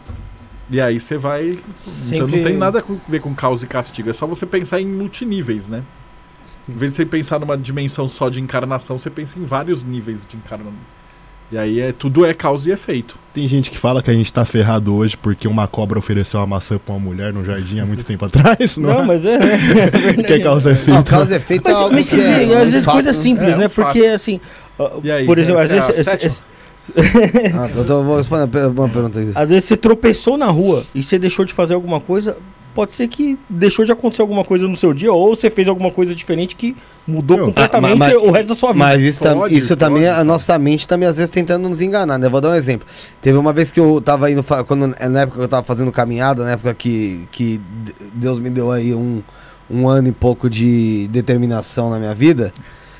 E aí você vai... Então Sempre- não tem nada a ver com causa e castigo, é só você pensar em multiníveis, né? Em vez de você pensar numa dimensão só de encarnação, você pensa em vários níveis de encarnação. E aí é, tudo é causa e efeito. Tem gente que fala que a gente tá ferrado hoje porque uma cobra ofereceu uma maçã pra uma mulher no jardim há muito tempo atrás. Não, Não, é? mas é. é verdade. Que é causa e Não, efeito. causa e efeito é Mas, algo mas que que, é, às um vezes fato. coisas simples, É, né? um Porque assim, ó, E aí, por exemplo, às essa é vezes, a esse- sétima? esse- Ah, eu tô, vou responder uma pergunta aqui. às vezes você tropeçou na rua e você deixou de fazer alguma coisa, pode ser que deixou de acontecer alguma coisa no seu dia ou você fez alguma coisa diferente que mudou Não, completamente ah, mas- o resto da sua vida. Mas isso, tam- Pode, isso também, pode. a nossa mente também às vezes tentando nos enganar, né? Eu vou dar um exemplo. Teve uma vez que eu tava indo, fa- quando, na época que eu tava fazendo caminhada, na época que, que D- Deus me deu aí um, um ano e pouco de determinação na minha vida.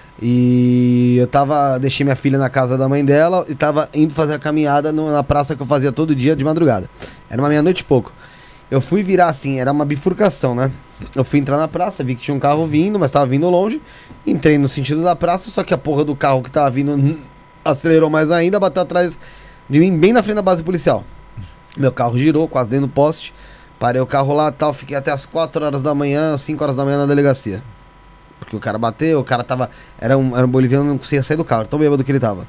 E eu tava, deixei minha filha na casa da mãe dela e tava indo fazer a caminhada no- na praça que eu fazia todo dia de madrugada. Era uma meia-noite e pouco. Eu fui virar assim, era uma bifurcação, né? Eu fui entrar na praça, vi que tinha um carro vindo, mas tava vindo longe. Entrei no sentido da praça, só que a porra do carro que tava vindo hum, acelerou mais ainda, bateu atrás de mim, bem na frente da base policial. Meu carro girou, quase dentro do poste. Parei o carro lá e tal, fiquei até as quatro horas da manhã, cinco horas da manhã na delegacia. Porque o cara bateu, o cara tava... Era um, era um boliviano, não conseguia sair do carro, tão bêbado que ele tava.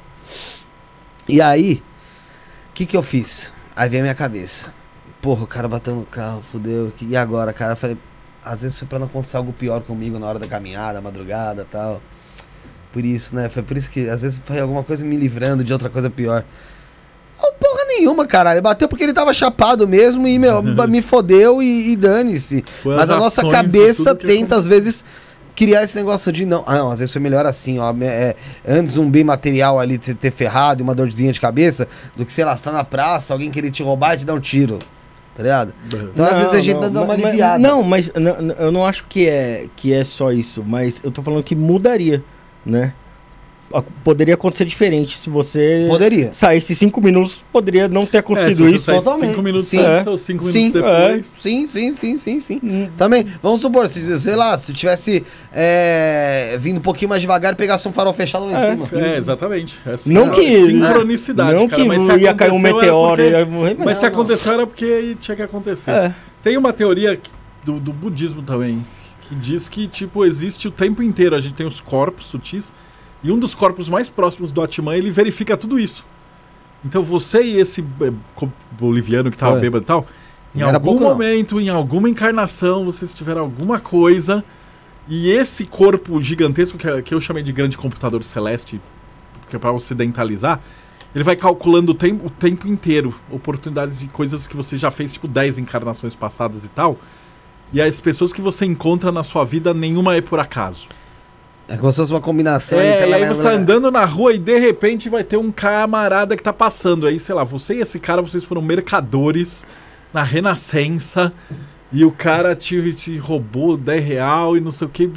E aí, o que que eu fiz? Aí veio a minha cabeça. Porra, o cara bateu no carro, fudeu. E agora, cara? Eu falei, às vezes foi pra não acontecer algo pior comigo na hora da caminhada, madrugada e tal. Por isso, né? Foi por isso que às vezes foi alguma coisa me livrando de outra coisa pior. Oh, porra nenhuma, caralho. Ele bateu porque ele tava chapado mesmo e, meu, me fodeu e, e dane-se. Mas a nossa cabeça tenta, às vezes, criar esse negócio de não. Ah, não, às vezes foi melhor assim, ó. É, antes um bem material ali ter, ter ferrado e uma dorzinha de cabeça do que, sei lá, você tá na praça, alguém querer te roubar e te dar um tiro. Tá ligado? Então, às vezes a gente não, dá uma mas, aliviada. Não, mas não, eu não acho que é, que é só isso. Mas eu tô falando que mudaria, né? Poderia acontecer diferente se você Poderia. saísse cinco minutos, poderia não ter acontecido é, se isso. Totalmente. Cinco minutos sim, antes é. ou cinco sim, minutos depois. É. Sim, sim, sim, sim, sim. Hum. Também, vamos supor, se, sei lá, se tivesse é, vindo um pouquinho mais devagar e pegasse um farol fechado lá em É. cima. É, exatamente. É assim, Não é que- sincronicidade, não cara, que mas se ia cair um aconteceu era meteoro porque- e ia morrer, Mas não, se não. aconteceu era porque tinha que acontecer. É. Tem uma teoria do, do budismo também, que diz que, tipo, existe o tempo inteiro. A gente tem os corpos sutis, e um dos corpos mais próximos do Atman, ele verifica tudo isso. Então você e esse eh, co- boliviano que tava Foi. bêbado e tal, em Não era algum pouco, não. momento, em alguma encarnação, vocês tiveram alguma coisa, e esse corpo gigantesco, que, que eu chamei de grande computador celeste, que é para ocidentalizar, ele vai calculando o tempo, o tempo inteiro, oportunidades de coisas que você já fez, tipo dez encarnações passadas e tal. E as pessoas que você encontra na sua vida, nenhuma é por acaso. É como se fosse uma combinação. É, então e aí ela- você tá andando na rua e de repente vai ter um camarada que tá passando. Aí, sei lá, você e esse cara, vocês foram mercadores na Renascença e o cara te, te roubou dez real e não sei o que.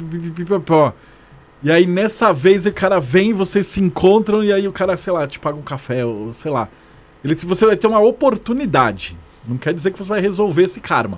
E aí nessa vez o cara vem, vocês se encontram e aí o cara, sei lá, te paga um café ou sei lá. Ele, você vai ter uma oportunidade. Não quer dizer que você vai resolver esse karma.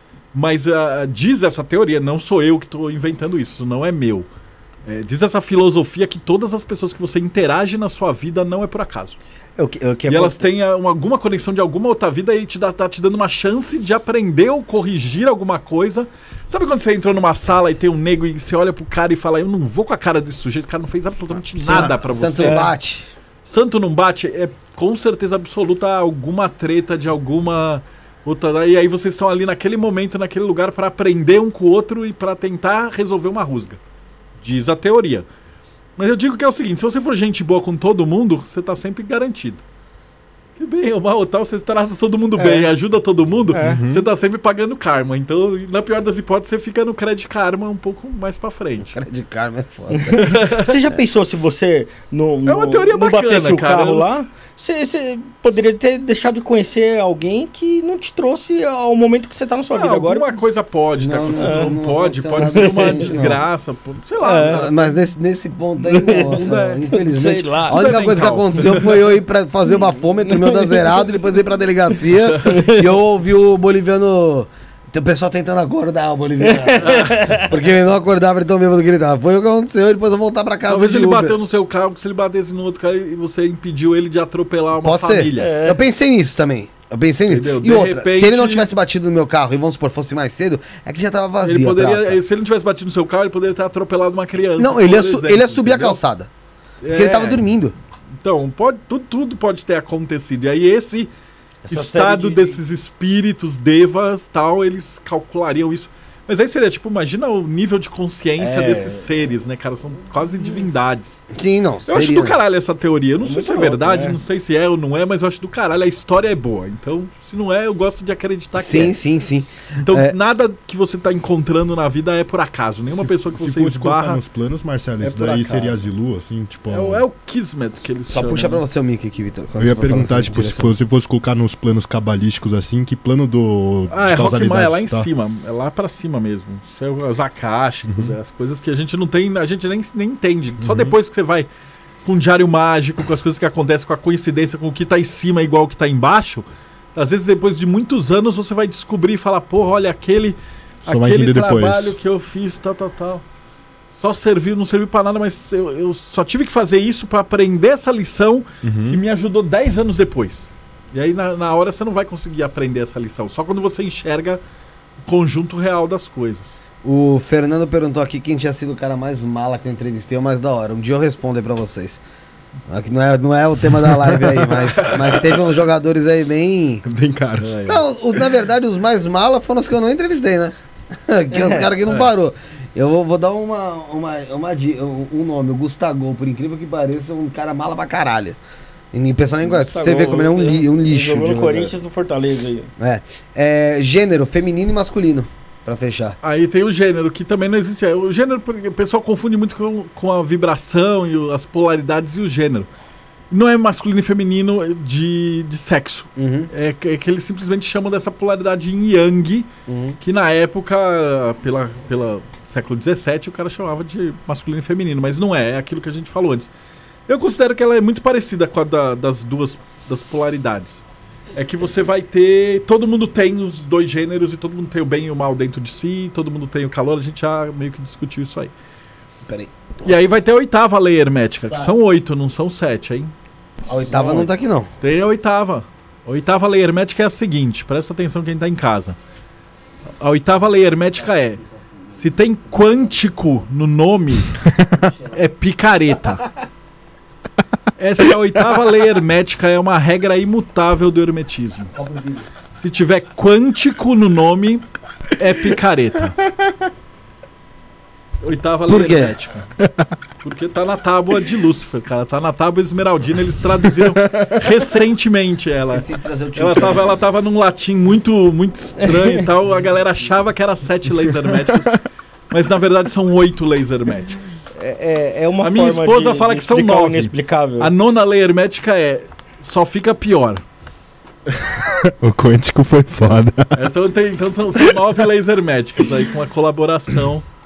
Mas uh, diz essa teoria, não sou eu que estou inventando isso, não é meu. É, diz essa filosofia que todas as pessoas que você interage na sua vida não é por acaso. É o que, é o que é E elas bom- têm uh, uma, alguma conexão de alguma outra vida e te dá, tá te dando uma chance de aprender ou corrigir alguma coisa. Sabe quando você entrou numa sala e tem um nego e você olha pro cara e fala, eu não vou com a cara desse sujeito, o cara não fez absolutamente nada pra Santo você. bate. Santo não bate, é com certeza absoluta alguma treta de alguma outra. E aí vocês estão ali naquele momento, naquele lugar, pra aprender um com o outro e pra tentar resolver uma rusga. Diz a teoria. Mas eu digo que é o seguinte: se você for gente boa com todo mundo, você tá sempre garantido. Que bem ou mal ou tal, você trata todo mundo É. bem, ajuda todo mundo, É. você tá sempre pagando karma. Então, na pior das hipóteses, você fica no crédito karma um pouco mais pra frente. Cara de karma é foda. Você já pensou se você não, É uma teoria não bacana, batesse o cara. carro Eu- lá? Você, você poderia ter deixado de conhecer alguém que não te trouxe ao momento que você tá na sua Ah, vida agora. alguma coisa pode ter Não, acontecido, não, não, não pode, aconteceu pode nada ser uma diferente, não. desgraça, pô, sei lá. É. né? Mas nesse, nesse ponto aí, não, É. infelizmente. Sei lá. A única Tudo é coisa que mental. aconteceu foi eu ir pra fazer o bafômetro, meu tá zerado, depois ir pra delegacia e eu ouvi o boliviano. Tem o pessoal tentando acordar o boliviano. Porque ele não acordava, ele tão bêbado que ele tava. Foi o que aconteceu, e depois eu voltar pra casa. Talvez de ele Uber. bateu no seu carro, porque se ele batesse no outro cara e você impediu ele de atropelar uma Pode família. ser. É. Eu pensei nisso também. Eu pensei nisso. Entendeu? E De outra, repente- se ele não tivesse batido no meu carro, e vamos supor, fosse mais cedo, é que já tava vazio. Ele a praça. poderia, se ele não tivesse batido no seu carro, ele poderia ter atropelado uma criança. Não, ele ia, por su- exemplo, ele ia subir a entendeu? calçada. Porque É. ele tava dormindo. Então, pode, tudo, tudo pode ter acontecido. E aí esse Essa estado série de- desses espíritos, devas, tal, eles calculariam isso. Mas aí seria, tipo, imagina o nível de consciência É. desses seres, né, cara? São quase divindades. Sim, não. Eu acho do caralho essa teoria. Eu não É sei muito se é louco, verdade, né? não sei se é ou não é, mas eu acho do caralho. A história é boa. Então, se não é, eu gosto de acreditar que Sim, é. sim, sim. Então, É. nada que você tá encontrando na vida é por acaso. Nenhuma pessoa que Se você fosse colocar esbarra. nos planos, Marcelo, é isso por daí acaso. seria Zilu, assim, tipo... É o, é o Kismet que eles Só chamam. puxa pra né? você o mic aqui, Vitor. quando Eu você ia for falar perguntar, assim, tipo, se direção. você fosse colocar nos planos cabalísticos, assim, que plano do... Ah, de é Rock causalidade, Maia, é lá em tá? cima. É lá pra cima mesmo. Isso é os acásticos, Uhum. é as coisas que a gente não tem, a gente nem, nem entende. Só depois que você vai com um diário mágico, com as coisas que acontecem, com a coincidência, com o que tá em cima igual o que tá embaixo, às vezes depois de muitos anos você vai descobrir e falar, porra, olha aquele, Só vai aquele entender depois. trabalho que eu fiz, tal, tal, tal. Só serviu, não serviu pra nada, mas eu, eu só tive que fazer isso pra aprender essa lição Uhum. que me ajudou dez anos depois. E aí na, na hora você não vai conseguir aprender essa lição, só quando você enxerga o conjunto real das coisas. O Fernando perguntou aqui quem tinha sido o cara mais mala que eu entrevistei ou mais da hora. Um dia eu respondo aí pra vocês. Aqui não é, não é o tema da live aí, mas, mas teve uns jogadores aí bem... Bem caros. É, Não, os, na verdade, os mais mala foram os que eu não entrevistei, né? que é os caras que não é. parou. Eu vou, vou dar uma, uma, uma, di- um um nome, o Gustavo, por incrível que pareça, um cara mala pra caralho. E o pessoal nem conhece. Pra você ver como ele é um, li- um lixo. Jogou de no jogador. Corinthians, no Fortaleza aí. É. É, gênero, feminino e masculino, pra fechar. Aí tem o gênero, que também não existe. O gênero, porque o pessoal confunde muito com, com a vibração e o- as polaridades e o gênero. Não é masculino e feminino de, de sexo. Uhum, É que, é que eles simplesmente chamam dessa polaridade yin yang, uhum. que na época, pela, pela século dezessete, o cara chamava de masculino e feminino, mas não é, é aquilo que a gente falou antes. Eu considero que ela é muito parecida com a da- das duas das polaridades. É que você vai ter... Todo mundo tem os dois gêneros e todo mundo tem o bem e o mal dentro de si, todo mundo tem o calor, a gente já meio que discutiu isso aí. Peraí. E aí vai ter a oitava lei hermética, que Sabe. são oito, não são sete, hein? A oitava não tá aqui, não. Tem a oitava. A oitava lei hermética é a seguinte, presta atenção quem tá em casa. A oitava lei hermética é: se tem quântico no nome, é picareta. Essa é a oitava lei hermética, é uma regra imutável do hermetismo. Se tiver quântico no nome, é picareta. Oitava lei Por quê? hermética. Porque tá na tábua de Lúcifer, cara. Tá na tábua esmeraldina, eles traduziram recentemente ela. Esqueci de trazer o tio. Ela tava, ela tava num latim muito, muito estranho e tal. A galera achava que era sete leis herméticas, mas na verdade são oito leis herméticas. É, é, é uma A minha forma esposa de- fala de que são explicar o nove. inexplicável. A nona lei hermética é: só fica pior. O quântico foi foda. Essa, tem, então são, são nove leis herméticas aí com a colaboração